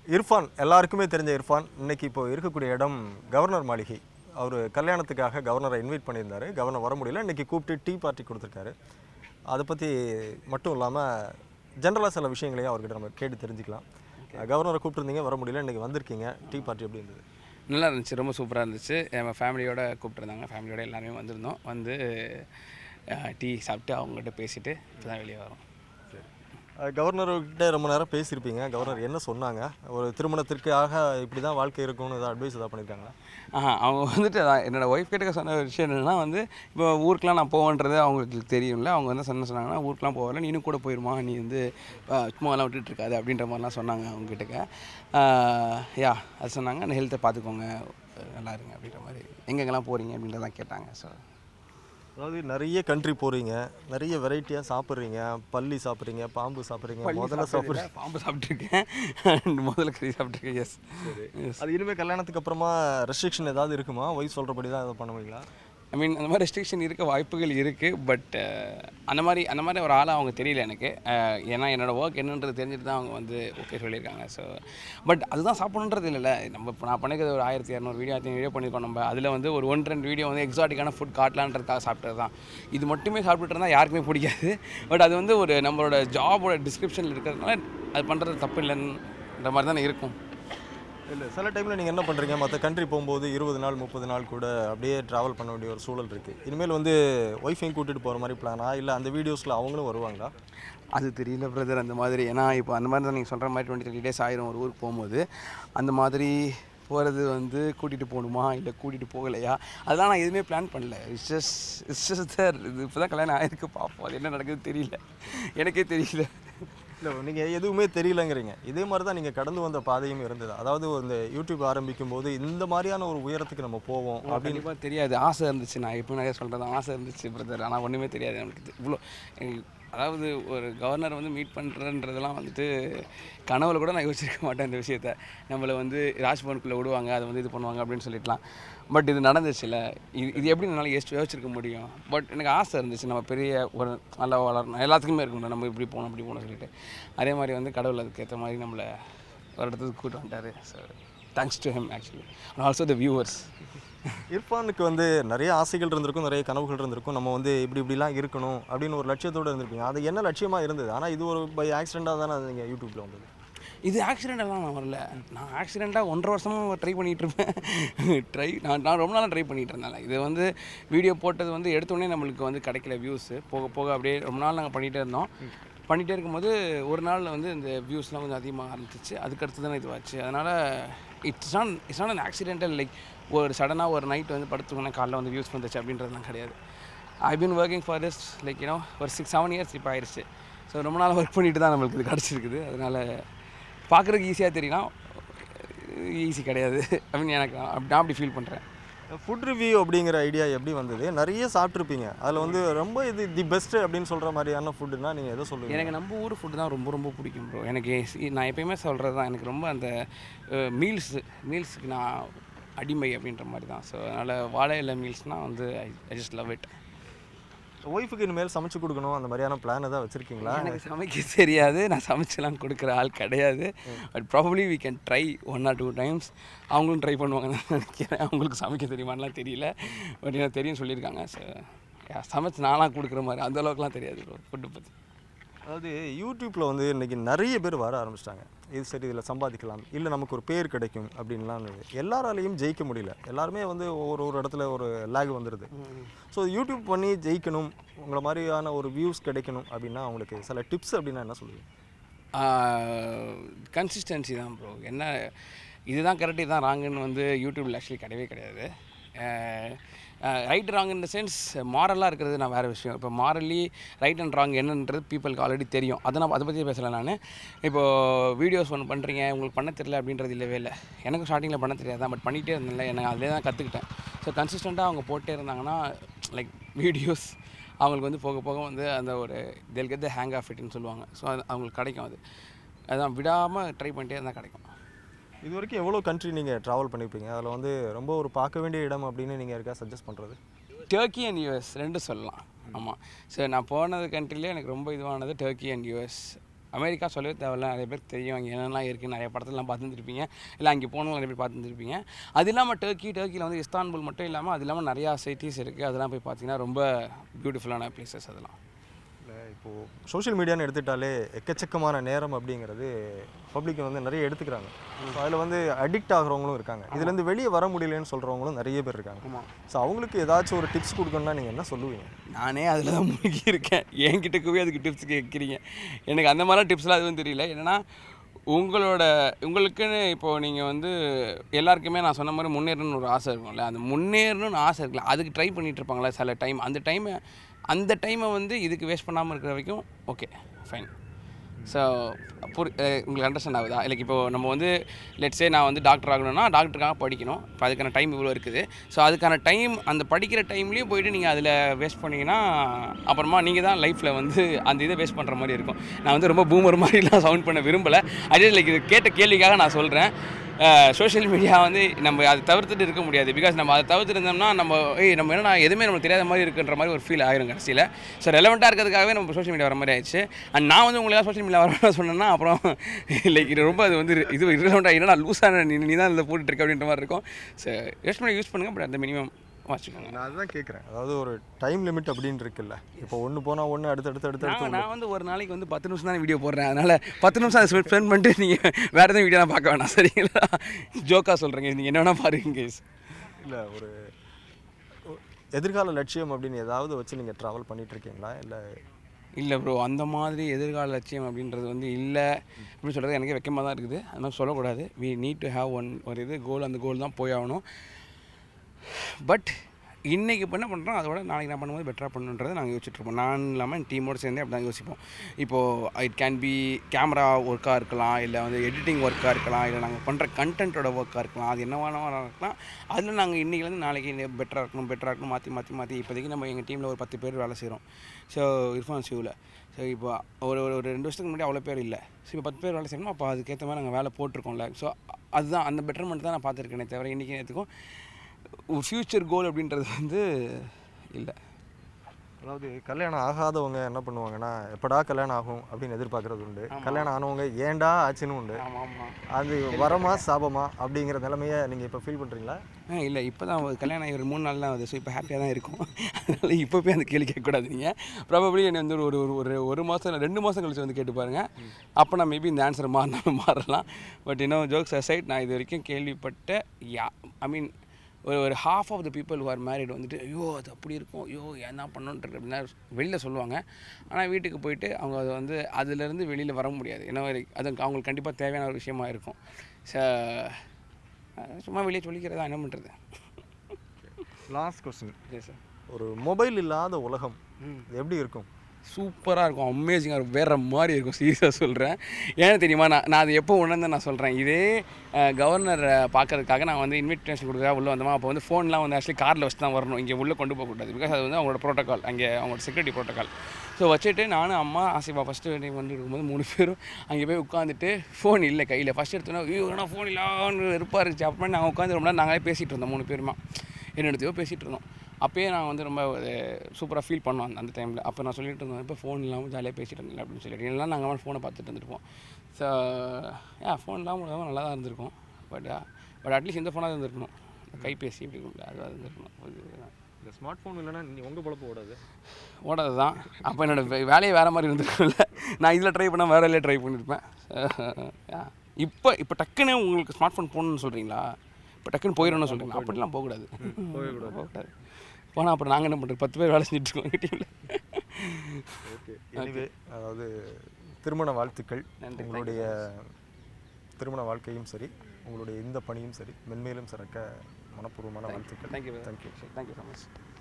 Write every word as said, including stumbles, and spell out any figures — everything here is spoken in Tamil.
Irfan, எல்லாருக்குமே தெரிஞ்ச Irfan இன்னைக்கு இப்போ இருக்கக்கூடிய இடம் கவர்னர் மாளிகை. அவர் கல்யாணத்துக்காக கவர்னரை இன்வைட் பண்ணியிருந்தாரு. கவர்னர் வர முடியல. இன்னைக்கு கூப்பிட்டு டீ பார்ட்டி கொடுத்துருக்காரு. அதை பற்றி மட்டும் இல்லாமல் ஜென்ரலாக சில விஷயங்களையும் அவர்கிட்ட நம்ம கேட்டு தெரிஞ்சுக்கலாம். கவர்னரை கூப்பிட்டுருந்தீங்க, வர முடியல, இன்றைக்கி வந்திருக்கீங்க. டீ பார்ட்டி எப்படி இருந்தது? நல்லா இருந்துச்சு, ரொம்ப சூப்பராக இருந்துச்சு. எங்கள் ஃபேமிலியோடு கூப்பிட்டுருந்தாங்க. ஃபேமிலியோடு எல்லாருமே வந்திருந்தோம். வந்து டீ சாப்பிட்டு அவங்ககிட்ட பேசிவிட்டு இப்போ தான் வெளியே வரோம். கவர்னர்கிட்ட ரொம்ப நேரம் பேசியிருப்பீங்க. கவர்னர் என்ன சொன்னாங்க? ஒரு திருமணத்திற்காக இப்படி தான் வாழ்க்கை இருக்கும்னு ஏதாவது அட்வைஸ் எதாவது பண்ணியிருக்காங்க? ஆஹா, அவங்க வந்துட்டு என்னோடய ஒய்ஃப் கிட்ட சொன்ன ஒரு விஷயம் என்னென்னா வந்து இப்போ ஊருக்குலாம் நான் போவேன்றது அவங்களுக்கு தெரியும்ல. அவங்க வந்து சொன்ன சொன்னாங்கன்னா ஊருக்குலாம் போகல, நீனும் கூட போயிருமா, நீ வந்து சும்மாலாம் விட்டுட்டு இருக்காது அப்படின்ற மாதிரிலாம் சொன்னாங்க அவங்ககிட்ட. யா அது சொன்னாங்க, ஹெல்த்தை பார்த்துக்கோங்க, நல்லா இருங்க அப்படின்ற மாதிரி. எங்கெங்கெல்லாம் போகிறீங்க அப்படின்றதான் கேட்டாங்க. ஸோ அதாவது நிறைய கண்ட்ரி போகிறீங்க, நிறைய வெரைட்டியாக சாப்பிட்றீங்க. பள்ளி சாப்பிட்றீங்க, பாம்பு சாப்பிட்றீங்க, முதல்ல சாப்பிட்றீங்க. பாம்பு சாப்பிட்ருக்கேன், முதல்ல கறி சாப்பிட்ருக்கேன். எஸ். அது இனிமேல் கல்யாணத்துக்கு அப்புறமா ரெஸ்ட்ரிக்ஷன் ஏதாவது இருக்குமா? ஒய்ஃப் சொல்கிறபடி தான் அதை பண்ணுவீங்களா? ஐ மீன் அந்த மாதிரி ரெஸ்ட்ரிக்ஷன் இருக்க வாய்ப்புகள் இருக்குது. பட் அந்த மாதிரி அந்த மாதிரி ஒரு ஆளாக அவங்க தெரியல எனக்கு. ஏன்னா என்னோடய ஒர்க் என்னன்றது தெரிஞ்சுட்டு தான் அவங்க வந்து ஓகே சொல்லியிருக்காங்க. ஸோ பட் அதுதான் சாப்பிடணுன்றது இல்லைல்ல. நம்ம இப்போ நான் பண்ணிக்கிறது ஒரு ஆயிரத்தி இரநூறு வீடியோ ஆயிரத்தி வீடியோ பண்ணியிருக்கோம். நம்ம அதில் வந்து ஒரு ஒன்று ரெண்டு வீடியோ வந்து எக்ஸாட்டிக்கான ஃபுட் காட்டலான்றதுக்காக சாப்பிட்டது தான். இது மட்டுமே சாப்பிட்டுட்டு இருந்தால் யாருக்குமே பிடிக்காது. பட் அது வந்து ஒரு நம்மளோட ஜாபோட டிஸ்கிரிப்ஷனில் இருக்கிறதுனால அது பண்ணுறது தப்பு இல்லைன்ற மாதிரி தானே இருக்கும். இல்லை, சில டைமில் நீங்கள் என்ன பண்ணுறீங்க, மற்ற கண்ட்ரி போகும்போது இருபது நாள் முப்பது நாள் கூட அப்படியே ட்ராவல் பண்ண வேண்டிய ஒரு சூழல் இருக்குது. இனிமேல் வந்து ஒய்ஃபையும் கூட்டிகிட்டு போகிற மாதிரி பிளானா, இல்லை அந்த வீடியோஸில் அவங்களும் வருவாங்களா? அது தெரியல பிரதர். அந்த மாதிரி ஏன்னா இப்போ அந்த மாதிரி தான் நீங்கள் சொல்கிற மாதிரி டுவெண்ட்டி த்ரீ டேஸ் ஆயிரும் ஒரு ஊருக்கு போகும்போது. அந்த மாதிரி போகிறது வந்து கூட்டிகிட்டு போகணுமா இல்லை கூட்டிகிட்டு போகலையா, அதெல்லாம் நான் எதுவுமே பிளான் பண்ணல. It's just it's just there. இது இப்போ தான் கல்யாணம் ஆயிருக்கு, பார்ப்போம். அது என்ன நடக்குது தெரியல, எனக்கே தெரியல. இல்லை, நீங்கள் எதுவுமே தெரியலங்கிறீங்க. இதே மாதிரி தான் நீங்கள் கடந்து வந்த பாதையும் இருந்தது. அதாவது இந்த யூடியூப் ஆரம்பிக்கும் போது இந்த மாதிரியான ஒரு உயரத்துக்கு நம்ம போவோம் அப்படின்னு தெரியாது. ஆசை இருந்துச்சு, நான் எப்போ நிறைய சொல்கிறது ஆசை இருந்துச்சு பிரதர். ஆனால் ஒன்றுமே தெரியாது நமக்கு. இவ்வளோ அதாவது ஒரு கவர்னர் வந்து மீட் பண்ணுறன்றதெல்லாம் வந்துட்டு கனவுல கூட நான் யோசிச்சிருக்க மாட்டேன். இந்த விஷயத்த நம்மளை வந்து ராஜ்பவனுக்குள்ளே விடுவாங்க, அதை வந்து இது பண்ணுவாங்க அப்படின்னு சொல்லிடலாம். பட் இது நடந்துச்சுல்ல, இது இது எப்படி என்னால் யோசிச்சு யோசிச்சிருக்க முடியும்? பட் எனக்கு ஆசை இருந்துச்சு, நம்ம பெரிய ஒரு நல்லா வளரணும், எல்லாத்துக்குமே இருக்கணும், நம்ம இப்படி போகணும் அப்படி போகணும்னு சொல்லிட்டு. அதே மாதிரி வந்து கடவுள் அதுக்கேற்ற மாதிரி நம்மளை ஒரு இடத்துக்கு கூப்பிட்டு வந்துட்டார். So thanks to him actually and also the viewers. இர்ஃபானுக்கு வந்து நிறைய ஆசைகள் இருந்திருக்கும், நிறைய கனவுகள் இருந்திருக்கும். நம்ம வந்து இப்படி இப்படிலாம் இருக்கணும் அப்படின்னு ஒரு லட்சியத்தோடு இருந்திருப்பீங்க. அது என்ன லட்சியமாக இருந்தது? ஆனால் இது ஒரு பை ஆக்சிடெண்ட்டாக தானே அது நீங்கள் யூடியூப்பில் வந்தது. இது ஆக்சிடெண்ட்டெல்லாம் நான் வரல. நான் ஆக்சிடெண்ட்டாக ஒன்றரை வருஷமாக ட்ரை பண்ணிகிட்ருப்பேன். ட்ரை நான் நான் ரொம்ப நாளாக ட்ரை பண்ணிகிட்டு இருந்தேன். இது வந்து வீடியோ போட்டது வந்து எடுத்தோடனே நம்மளுக்கு வந்து கிடைக்கல வியூஸு. போக போக அப்படியே ரொம்ப நாள் நாங்கள் பண்ணிகிட்டே இருந்தோம். பண்ணிகிட்டே இருக்கும்போது ஒரு நாளில் வந்து இந்த வியூஸ்லாம் கொஞ்சம் அதிகமாக ஆரம்பிச்சிச்சு. அதுக்கடுத்து தானே இதுவாச்சு. அதனால் it's not it's not an accidental. Like ஒரு சடனாக ஒரு நைட் வந்து படுத்துக்கணும், காலைல வந்து வியூஸ் வந்துச்சு அப்படின்றதுலாம் கிடையாது. I been working for this like you know ஒரு சிக்ஸ் செவன் இயர்ஸ் இப்போ ஆயிடுச்சு. ஸோ ரொம்ப நாள் ஒர்க் பண்ணிட்டு தான் நம்மளுக்கு இது கிடச்சிருக்குது. அதனால் பார்க்குறதுக்கு ஈஸியாக தெரியும், ஈஸி கிடையாது. ஐ மீன் எனக்கு நான் அப்படி ஃபீல் பண்ணுறேன். ஃபுட் ரிவ்யூ அப்படிங்கிற ஐடியா எப்படி வந்தது? நிறைய சாப்பிட்ருப்பீங்க, அதில் வந்து ரொம்ப இது தி பெஸ்ட்டு அப்படின்னு சொல்கிற மாதிரியான ஃபுட்டுன்னா நீங்கள் எதை சொல்லுவீங்க? எனக்கு நம்ம ஊர் ஃபுட்டு தான் ரொம்ப ரொம்ப பிடிக்கும் ப்ரோ. எனக்கு நான் எப்போயுமே சொல்கிறது தான், எனக்கு ரொம்ப அந்த மீல்ஸு மீல்ஸுக்கு நான் அடிமை அப்படின்ற மாதிரி தான். ஸோ அதனால் வாழை இலை மீல்ஸ்னால் வந்து I I just love it. ஒய்ஃபுக்கு இனிமேல் சமைச்சு கொடுக்கணும் அந்த மாதிரியான பிளான் எதாவது வச்சுருக்கீங்களா? எனக்கு சமைக்க தெரியாது, நான் சமைச்செல்லாம் கொடுக்குற ஆள் கிடையாது. But probably we can try one or two times. அவங்களும் ட்ரை பண்ணுவாங்கன்னு நினைக்கிறேன். அவங்களுக்கு சமைக்க தெரியுமான்லாம் தெரியல, பட் எனக்கு தெரியும் சொல்லியிருக்காங்க. ஸோ சமைச்சு நானாக கொடுக்குற மாதிரி அந்தளவுக்குலாம் தெரியாது ப்ரோ ஃபுட்டு பற்றி. அதாவது யூடியூப்பில் வந்து இன்றைக்கி நிறைய பேர் வர ஆரம்பிச்சிட்டாங்க. இது சரி, இதில் சம்பாதிக்கலாம், இல்லை நமக்கு ஒரு பேர் கிடைக்கும் அப்படின்லாம். எல்லாராலையும் ஜெயிக்க முடியல. எல்லாருமே வந்து ஒவ்வொரு ஒரு இடத்துல ஒரு லேக் வந்துடுது. ஸோ யூடியூப் பண்ணி ஜெயிக்கணும், உங்களை மாதிரியான ஒரு வியூஸ் கிடைக்கணும் அப்படின்னா அவங்களுக்கு சில டிப்ஸ் அப்படின்னா என்ன சொல்லுவீங்க? கன்சிஸ்டன்சி தான் ப்ரோ. என்ன இதுதான் கரெக்ட் இதுதான் ராங்குன்னு வந்து யூடியூப்பில் ஆக்சுவலி கிடையவே கிடையாது. Right wrong in the sense மாரலாக இருக்கிறது நான் வேறு விஷயம். இப்போ மாரலி ரைட் அண்ட் ராங் என்னன்றது பீப்புளுக்கு ஆல்ரெடி தெரியும். அதை நான் அதை பற்றி பேசலை. நான் இப்போது வீடியோஸ் ஒன்று பண்ணுறீங்க, உங்களுக்கு பண்ண தெரியல அப்படின்றது இல்லவே இல்லை. எனக்கும் ஸ்டார்டிங்கில் பண்ண தெரியாது தான், பட் பண்ணிகிட்டே இருந்தேன்ல, எனக்கு அதிலே தான் கற்றுக்கிட்டேன். ஸோ கன்சிஸ்டண்ட்டாக அவங்க போட்டே இருந்தாங்கன்னா லைக் வீடியோஸ் அவங்களுக்கு வந்து போக போக வந்து அந்த ஒரு they'll get the hang of itன்னு சொல்லுவாங்க. ஸோ அது அவங்களுக்கு கிடைக்கும். அது அதான் விடாமல் ட்ரை பண்ணிட்டே இருந்தால் கிடைக்கும். இது வரைக்கும் எவ்வளோ கண்ட்ரி நீங்கள் ட்ராவல் பண்ணியிருப்பீங்க? அதில் வந்து ரொம்ப ஒரு பார்க்க வேண்டிய இடம் அப்படின்னு நீங்கள் இருக்கா சஜஸ்ட் பண்ணுறது? டர்க்கி அண்ட் யூஎஸ் ரெண்டு சொல்லலாம். ஆமாம். ஸோ நான் போனது கண்ட்ரிலே எனக்கு ரொம்ப இதுவானது டர்க்கி அண்ட் யூஎஸ். அமெரிக்கா சொல்லவே தேவையில்ல, நிறைய பேர் தெரியும் அங்கே என்னெல்லாம் இருக்குது, நிறைய படத்துலலாம் பார்த்துருப்பீங்க, இல்லை அங்கே போனவங்க நிறைய பேர் பார்த்துருப்பீங்க. அது இல்லாமல் டர்க்கி டர்க்கியில் வந்து இஸ்தான்புல் மட்டும் இல்லாமல் அது இல்லாமல் நிறையா சிட்டிஸ் இருக்குது. அதெல்லாம் போய் பார்த்தீங்கன்னா ரொம்ப பியூட்டிஃபுல்லான பிளேசஸ் அதெல்லாம். இல்லை இப்போது சோஷியல் மீடியான்னு எடுத்துட்டாலே எக்கச்சக்கமான நேரம் அப்படிங்கிறது பப்ளிக் வந்து நிறைய எடுத்துக்கிறாங்க. ஸோ அதில் வந்து அடிக்ட் ஆகிறவங்களும் இருக்காங்க. இதுலேருந்து வெளியே வர முடியலன்னு சொல்கிறவங்களும் நிறைய பேர் இருக்காங்க. ஸோ அவங்களுக்கு ஏதாச்சும் ஒரு டிப்ஸ் கொடுக்கணும்னா நீங்கள் என்ன சொல்லுவீங்க? நானே அதில் தான் மூழ்கி இருக்கேன், என்கிட்டக்குவே அதுக்கு டிப்ஸ் கேட்குறீங்க. எனக்கு அந்த மாதிரிலாம் டிப்ஸ்லாம் எதுவும் தெரியல. என்னென்னா உங்களோட உங்களுக்குன்னு இப்போது நீங்கள் வந்து எல்லாருக்குமே நான் சொன்ன மாதிரி முன்னேறணும்னு ஒரு ஆசை இருக்கும்ல, அந்த முன்னேறணும்னு ஆசை இருக்குல்ல, அதுக்கு ட்ரை பண்ணிகிட்டு இருப்பாங்களே சில டைம். அந்த டைமை அந்த டைமை வந்து இதுக்கு வேஸ்ட் பண்ணாமல் இருக்கிற வரைக்கும் ஓகே ஃபைன். ஸோ புரி உங்களுக்கு அண்டர்ஸ்டாண்ட் ஆகுதா? லைக் இப்போது நம்ம வந்து லெட்ஸே நான் வந்து டாக்டர் ஆகணும்னா டாக்டருக்காக படிக்கணும். இப்போ அதுக்கான டைம் இவ்வளோ இருக்குது. ஸோ அதுக்கான டைம் அந்த படிக்கிற டைம்லேயும் போய்ட்டு நீங்கள் அதில் வேஸ்ட் பண்ணிங்கன்னா அப்புறமா நீங்கள் தான் லைஃப்பில் வந்து அந்த இதை வேஸ்ட் பண்ணுற மாதிரி இருக்கும். நான் வந்து ரொம்ப பூமர் மாதிரிலாம் சவுண்ட் பண்ண விரும்பலை. அதே லைக் இது கேட்ட கேள்விக்காக நான் சொல்கிறேன். சோஷியல் மீடியா வந்து நம்ம அதை தவிர்த்துட்டு இருக்க முடியாது. பிகாஸ் நம்ம அதை தவிர்த்துருந்தோம்னா நம்ம ஏய் நம்ம என்னன்னா எதுவுமே நமக்கு தெரியாத மாதிரி இருக்குன்ற மாதிரி ஒரு ஃபீல் ஆகிரும் கடைசியில். ஸோ ரெலவெண்ட்டாக இருக்கிறதுக்காகவே நம்ம சோஷியல் மீடியா வர மாதிரி ஆயிடுச்சு. அண்ட் நான் வந்து உங்களுக்கு சோஷியல் மீடியா வர சொன்னேன்னா அப்புறம் லைக் இது ரொம்ப அது வந்து இது இரலவெண்ட்டாக என்னன்னா லூஸான நீ நீ தான் இதில் போட்டுட்ருக்க அப்படின்ற மாதிரி இருக்கும். ஸோ யூஸ் பண்ணி யூஸ் பண்ணுங்கள், பட் அந்த மினிமம் வச்சுக்கோங்க. நான் அதுதான் கேட்குறேன். அதாவது ஒரு டைம் லிமிட் அப்படின்னு இருக்குல்ல, இப்போ ஒன்று போனால் ஒன்று அடுத்து அடுத்து அடுத்து அடுத்து நான் வந்து ஒரு நாளைக்கு வந்து பத்து நிமிஷம் தான் வீடியோ போடுறேன். அதனால் பத்து நிமிஷம் அதை ஸ்பெண்ட் பண்ணிட்டு நீங்கள் வேறு எதுவும் வீடியோலாம் பார்க்க வேணாம், சரிங்களா? ஜோக்காக சொல்கிறேங்க, நீங்கள் என்ன வேணால் பாருங்க. இல்லை ஒரு எதிர்கால லட்சியம் அப்படின்னு ஏதாவது வச்சு நீங்கள் ட்ராவல் பண்ணிகிட்ருக்கீங்களா? இல்லை இல்லை ப்ரோ, அந்த மாதிரி எதிர்கால லட்சியம் அப்படின்றது வந்து இல்லை அப்படின்னு சொல்கிறது எனக்கே வெக்கமாக தான் இருக்குது. அது மாதிரி சொல்லக்கூடாது. We need to have one ஒரு இது கோல், அந்த கோல் தான் போய் ஆகணும். பட் இன்றைக்கி இப்போ என்ன பண்ணுறோம் அதோட நாளைக்கு நான் பண்ணும்போது பெட்டராக பண்ணுன்றதை நாங்கள் யோசிச்சுட்ருப்போம். நான் இல்லாமல் என் டீமோடு சேர்ந்தே அப்படி தான் யோசிப்போம். இப்போது இட் கேன் பி கேமரா ஒர்க்காக இருக்கலாம், இல்லை வந்து எடிட்டிங் ஒர்க்காக இருக்கலாம், இல்லை நாங்கள் பண்ணுற கண்டென்ட்டோட ஒர்க்காக இருக்கலாம், அது என்னவான இருக்கலாம். அதில் நாங்கள் இன்றைக்கிலேருந்து நாளைக்கு பெட்டராக இருக்கணும் பெட்டராக இருக்கணும் மாற்றி மாற்றி மாற்றி இப்போதைக்கு நம்ம எங்கள் டீமில் ஒரு பத்து பேர் வேலை செய்கிறோம். ஸோ இர்ஃபான் வியூவில் ஸோ இப்போ ஒரு ஒரு ரெண்டு வருஷத்துக்கு முன்னாடி அவ்வளோ பேர் இல்லை. ஸோ இப்போ பத்து பேர் வேலை செய்யணும். அப்போ அதுக்கேற்ற மாதிரி நாங்கள் வேலை போட்டிருக்கோம்ல. ஸோ அதுதான் அந்த பெட்டர்மெண்ட் தான் நான் பார்த்துருக்கேனே தவிர இன்றைக்கி நேற்றுக்கும் ஃப்யூச்சர் கோல் அப்படின்றது வந்து இல்லை. அதாவது கல்யாணம் ஆகாதவங்க என்ன பண்ணுவாங்கன்னா எப்படா கல்யாணம் ஆகும் அப்படின்னு எதிர்பார்க்குறது உண்டு. கல்யாணம் ஆனவங்க ஏண்டா ஆச்சுன்னு உண்டு. அது வரமா சாபமா அப்படிங்கிற நிலைமையை நீங்கள் இப்போ ஃபீல் பண்ணுறீங்களா? ஆ இல்லை, இப்போ தான் கல்யாணம் ஆகி ஒரு மூணு நாள் தான் ஆகுது. ஸோ இப்போ ஹாப்பியாக தான் இருக்கும். அதனால் இப்போ போய் அந்த கேள்வி கேட்கக்கூடாது. நீங்கள் ப்ராபப்ளி என்னை வந்து ஒரு ஒரு ஒரு மாதம் ரெண்டு மாதம் கழிச்சு வந்து கேட்டு பாருங்கள். அப்போ நான் மேபி இந்த ஆன்சர் மாறினாலும் மாறலாம். பட் இன்னும் ஜோக்ஸ் அசைட், நான் இது வரைக்கும் கேள்விப்பட்ட யா ஐ மீன் ஒரு ஒரு half of the people who are married வந்துட்டு ஐயோ அது அப்படி இருக்கும், ஐயோ என்ன பண்ணணுன்றது அப்படின்னா வெளியில் சொல்லுவாங்க. ஆனால் வீட்டுக்கு போயிட்டு அவங்க அது வந்து அதுலேருந்து வெளியில் வர முடியாது. ஏன்னா அது அவங்களுக்கு கண்டிப்பாக தேவையான ஒரு விஷயமா இருக்கும். ஸோ சும்மா வெளியே சொல்லிக்கிறதா என்ன பண்ணுறது. Last question. Yes sir. ஒரு மொபைல் இல்லாத உலகம் எப்படி இருக்கும்? சூப்பராக இருக்கும், அமேசிங்காக இருக்கும், வேறு மாதிரி இருக்கும். சீரியஸாக சொல்கிறேன். ஏன்னு தெரியுமா, நான் நான் அது எப்போ உணர்ந்து நான் சொல்கிறேன். இதே கவர்னர் பார்க்கறதுக்காக நான் வந்து இன்விடேஷன் கொடுக்குறா உள்ளே வந்தோமா. அப்போ வந்து ஃபோன்லாம் வந்து ஆக்சுவலி காரில் வச்சு தான் வரணும், இங்கே உள்ளே கொண்டு போகக்கூடாது. பிகாஸ் அது வந்து அவங்களோட ப்ரோட்டோக்கால், அங்கே அவங்களோட செக்யூரிட்டி ப்ரோட்டோக்கால். ஸோ வச்சுட்டு நானும் அம்மா ஆசிபா ஃபஸ்ட்டு டைம் வந்து இருக்கும்போது மூணு பேரும் அங்கே போய் உட்காந்துட்டு ஃபோன் இல்லை கையில். ஃபஸ்ட் எடுத்தோன்னா ஐயோ ஏன்னா ஃபோன் இல்லான்னு இருப்பாக இருந்துச்சு. அப்புறமே நாங்கள் உட்காந்து ரொம்ப நேரம் நாங்களே பேசிகிட்டு இருந்தோம், மூணு பேருமா என்னென்னத்தையோ பேசிகிட்டு இருந்தோம். அப்போயே நாங்கள் வந்து ரொம்ப சூப்பராக ஃபீல் பண்ணோம் அந்த அந்த டைமில். அப்போ நான் சொல்லிட்டு இருந்தோம் இப்போ ஃபோன் இல்லாமல் ஜாலியாக பேசிகிட்டு இருந்தேன் அப்படின்னு சொல்லிட்டு. இல்லைனா நாங்கள் அவன் ஃபோனை பார்த்துட்டு இருந்துருப்போம். ஸோ ஏ ஃபோன் இல்லாமல் நல்லா தான் இருந்திருக்கும். பட் பட் அட்லீஸ்ட் இந்த ஃபோனாக இருந்திருக்கணும், கைபேசி இப்படி அதுவாக இருந்திருக்கணும். இந்த ஸ்மார்ட் ஃபோன் இல்லைன்னா நீ உங்கள் பொழப்பு ஓடாது ஓடாது தான். அப்போ என்னோடய வேலையை வேறு மாதிரி இருந்திருக்கும்ல. நான் இதில் ட்ரை பண்ணால் வேறு இல்லையே ட்ரை பண்ணியிருப்பேன். இப்போ இப்போ டக்குன்னு உங்களுக்கு ஸ்மார்ட் ஃபோன் போகணுன்னு சொல்கிறீங்களா? இப்போ டக்குன்னு போயிடணும்னு சொல்கிறீங்களா? அப்படிலாம் போகக்கூடாது, போகக்கூடாது போகக்கூடாது போனால் அப்புறம் நாங்கள் என்ன பண்ணுறது, பத்து பேர் வேலை செஞ்சுட்டு இருக்கோம் எங்கள் டீமில். ஓகே, எனிவே அதாவது திருமண வாழ்த்துக்கள். உங்களுடைய திருமண வாழ்க்கையும் சரி, உங்களுடைய இந்த பணியும் சரி மென்மேலும் சிறக்க மனப்பூர்வமான வாழ்த்துக்கள். Thank you thank you thank you so much.